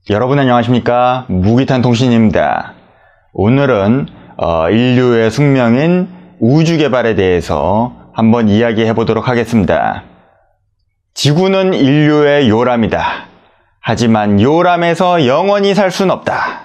여러분 안녕하십니까? 무기탄 통신입니다. 오늘은 인류의 숙명인 우주 개발에 대해서 한번 이야기해 보도록 하겠습니다. 지구는 인류의 요람이다. 하지만 요람에서 영원히 살 수는 없다.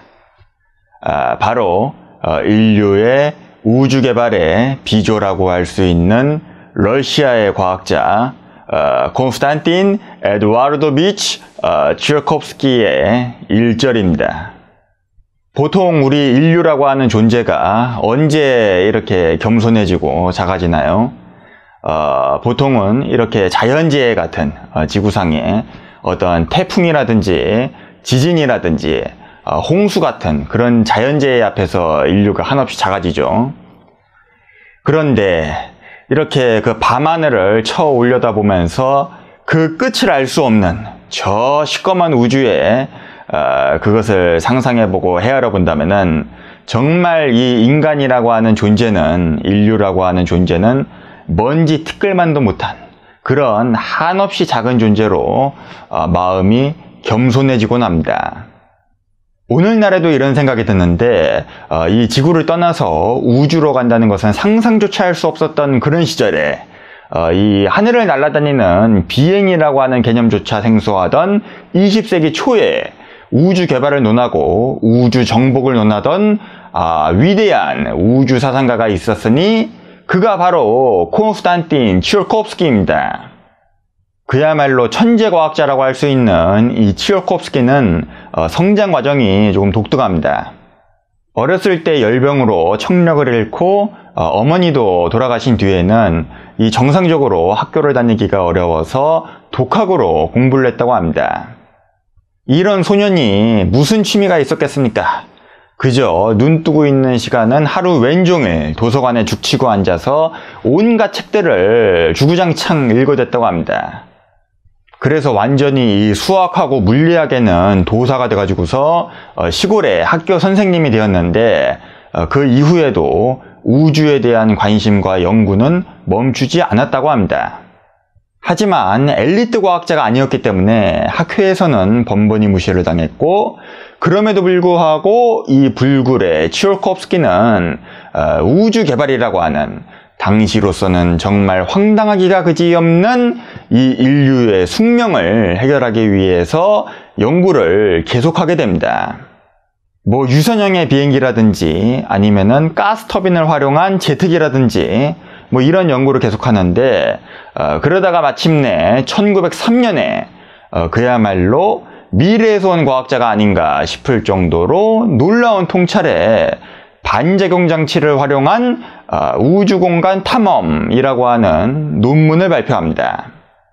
바로 인류의 우주 개발의 비조라고 할 수 있는 러시아의 과학자 콘스탄틴 에드와르도비치 츠콜스키의 일절입니다. 보통 우리 인류라고 하는 존재가 언제 이렇게 겸손해지고 작아지나요? 보통은 이렇게 자연재해 같은 지구상에 어떤 태풍이라든지 지진이라든지 홍수 같은 그런 자연재해 앞에서 인류가 한없이 작아지죠. 그런데 이렇게 그 밤하늘을 쳐 올려다 보면서 그 끝을 알 수 없는 저 시꺼먼 우주에 그것을 상상해보고 헤아려 본다면은 정말 이 인간이라고 하는 존재는, 인류라고 하는 존재는 먼지 티끌만도 못한 그런 한없이 작은 존재로 마음이 겸손해지곤 합니다. 오늘날에도 이런 생각이 드는데 이 지구를 떠나서 우주로 간다는 것은 상상조차 할 수 없었던 그런 시절에 이 하늘을 날아다니는 비행이라고 하는 개념조차 생소하던 20세기 초에 우주 개발을 논하고 우주 정복을 논하던 위대한 우주 사상가가 있었으니 그가 바로 콘스탄틴 츠콜스키입니다. 그야말로 천재과학자라고 할 수 있는 이 츠콜스키는 성장 과정이 조금 독특합니다. 어렸을 때 열병으로 청력을 잃고 어머니도 돌아가신 뒤에는 이 정상적으로 학교를 다니기가 어려워서 독학으로 공부를 했다고 합니다. 이런 소년이 무슨 취미가 있었겠습니까? 그저 눈 뜨고 있는 시간은 하루 왼종일 도서관에 죽치고 앉아서 온갖 책들을 주구장창 읽어댔다고 합니다. 그래서 완전히 이 수학하고 물리학에는 도사가 돼가지고서 시골에 학교 선생님이 되었는데 그 이후에도 우주에 대한 관심과 연구는 멈추지 않았다고 합니다. 하지만 엘리트 과학자가 아니었기 때문에 학회에서는 번번이 무시를 당했고, 그럼에도 불구하고 이 불굴의 츠콜스키는 우주 개발이라고 하는 당시로서는 정말 황당하기가 그지없는 이 인류의 숙명을 해결하기 위해서 연구를 계속하게 됩니다. 유선형의 비행기라든지 아니면은 가스터빈을 활용한 제트기라든지 이런 연구를 계속하는데 그러다가 마침내 1903년에 그야말로 미래에서 온 과학자가 아닌가 싶을 정도로 놀라운 통찰에 반작용 장치를 활용한 우주공간 탐험이라고 하는 논문을 발표합니다.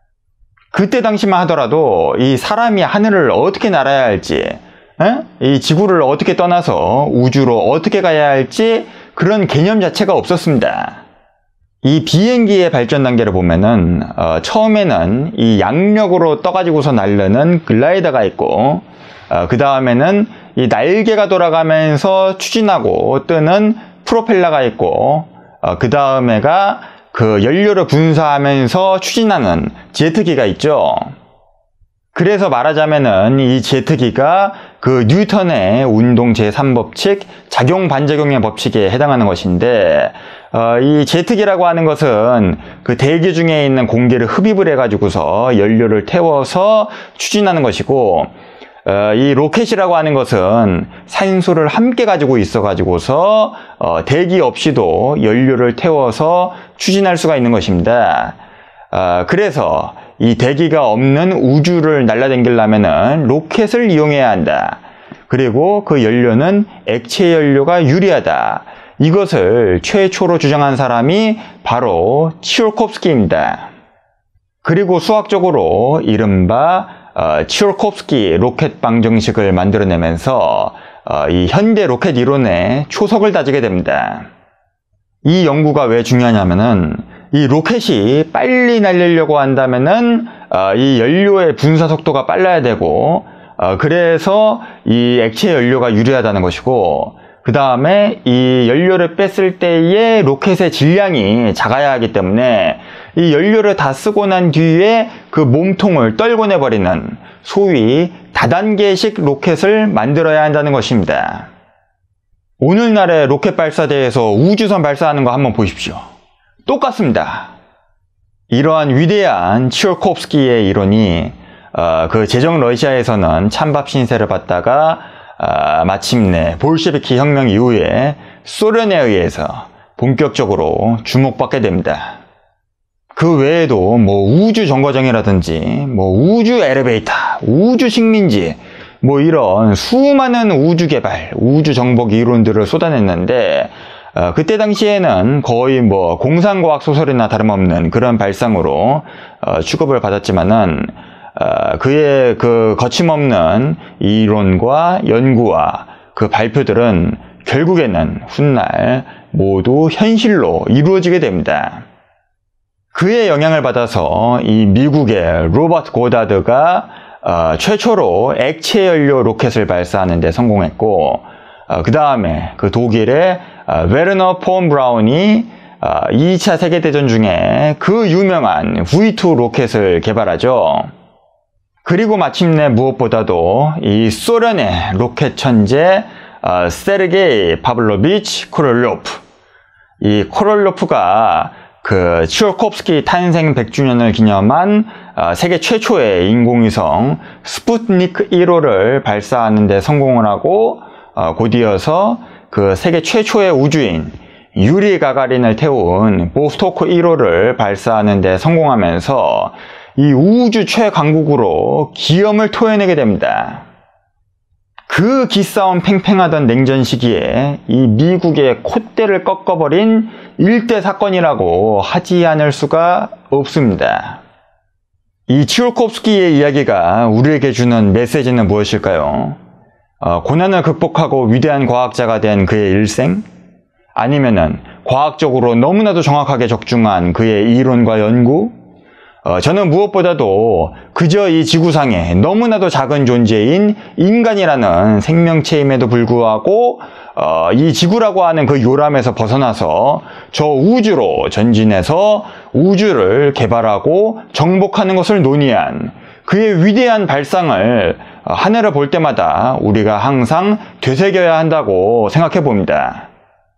그때 당시만 하더라도 이 사람이 하늘을 어떻게 날아야 할지, 이 지구를 어떻게 떠나서 우주로 어떻게 가야 할지 그런 개념 자체가 없었습니다. 이 비행기의 발전 단계를 보면은 처음에는 이 양력으로 떠가지고서 날르는 글라이더가 있고, 그 다음에는 이 날개가 돌아가면서 추진하고 뜨는 프로펠러가 있고, 그 다음에가 그 연료를 분사하면서 추진하는 제트기가 있죠. 그래서 말하자면은 이 제트기가 그 뉴턴의 운동 제3법칙 작용 반작용의 법칙에 해당하는 것인데, 이 제트기라고 하는 것은 그 대기 중에 있는 공기를 흡입을 해가지고서 연료를 태워서 추진하는 것이고, 이 로켓이라고 하는 것은 산소를 함께 가지고 있어가지고서 대기 없이도 연료를 태워서 추진할 수가 있는 것입니다. 그래서 이 대기가 없는 우주를 날아다니려면은 로켓을 이용해야 한다. 그리고 그 연료는 액체 연료가 유리하다. 이것을 최초로 주장한 사람이 바로 츠콜스키입니다. 그리고 수학적으로 이른바 츠콜스키 로켓 방정식을 만들어내면서 이 현대 로켓 이론의 초석을 다지게 됩니다. 이 연구가 왜 중요하냐면은 이 로켓이 빨리 날리려고 한다면은 이 연료의 분사 속도가 빨라야 되고, 그래서 이 액체 연료가 유리하다는 것이고, 그 다음에 이 연료를 뺐을 때의 로켓의 질량이 작아야 하기 때문에 이 연료를 다 쓰고 난 뒤에 그 몸통을 떨궈내버리는 소위 다단계식 로켓을 만들어야 한다는 것입니다. 오늘날의 로켓 발사대에서 우주선 발사하는 거 한번 보십시오. 똑같습니다. 이러한 위대한 치올코프스키의 이론이 그 제정 러시아에서는 찬밥 신세를 받다가 마침내 볼셰비키 혁명 이후에 소련에 의해서 본격적으로 주목받게 됩니다. 그 외에도 뭐 우주 정거장이라든지 뭐 우주 엘리베이터, 우주 식민지 뭐 이런 수많은 우주 개발, 우주 정복 이론들을 쏟아냈는데 그때 당시에는 거의 뭐 공상과학 소설이나 다름없는 그런 발상으로 취급을 받았지만은 그의 그 거침없는 이론과 연구와 그 발표들은 결국에는 훗날 모두 현실로 이루어지게 됩니다. 그의 영향을 받아서 이 미국의 로버트 고다드가 최초로 액체 연료 로켓을 발사하는 데 성공했고, 그 다음에 그 독일의 베르너 폰 브라운이 2차 세계대전 중에 그 유명한 V2 로켓을 개발하죠. 그리고 마침내 무엇보다도 이 소련의 로켓 천재 세르게이 파블로비치 코롤로프, 이 코롤로프가 그 치올코프스키 탄생 100주년을 기념한 세계 최초의 인공위성 스푸트니크 1호를 발사하는 데 성공을 하고, 곧이어서 그 세계 최초의 우주인 유리 가가린을 태운 보스토크 1호를 발사하는 데 성공하면서 이 우주 최강국으로 기염을 토해내게 됩니다. 그 기싸움 팽팽하던 냉전 시기에 이 미국의 콧대를 꺾어버린 일대 사건이라고 하지 않을 수가 없습니다. 이 치올코프스키의 이야기가 우리에게 주는 메시지는 무엇일까요? 고난을 극복하고 위대한 과학자가 된 그의 일생? 아니면은 과학적으로 너무나도 정확하게 적중한 그의 이론과 연구? 저는 무엇보다도 그저 이 지구상에 너무나도 작은 존재인 인간이라는 생명체임에도 불구하고 이 지구라고 하는 그 요람에서 벗어나서 저 우주로 전진해서 우주를 개발하고 정복하는 것을 논의한 그의 위대한 발상을 하늘을 볼 때마다 우리가 항상 되새겨야 한다고 생각해 봅니다.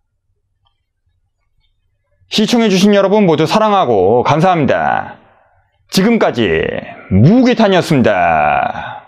시청해주신 여러분 모두 사랑하고 감사합니다. 지금까지 무기탄이었습니다.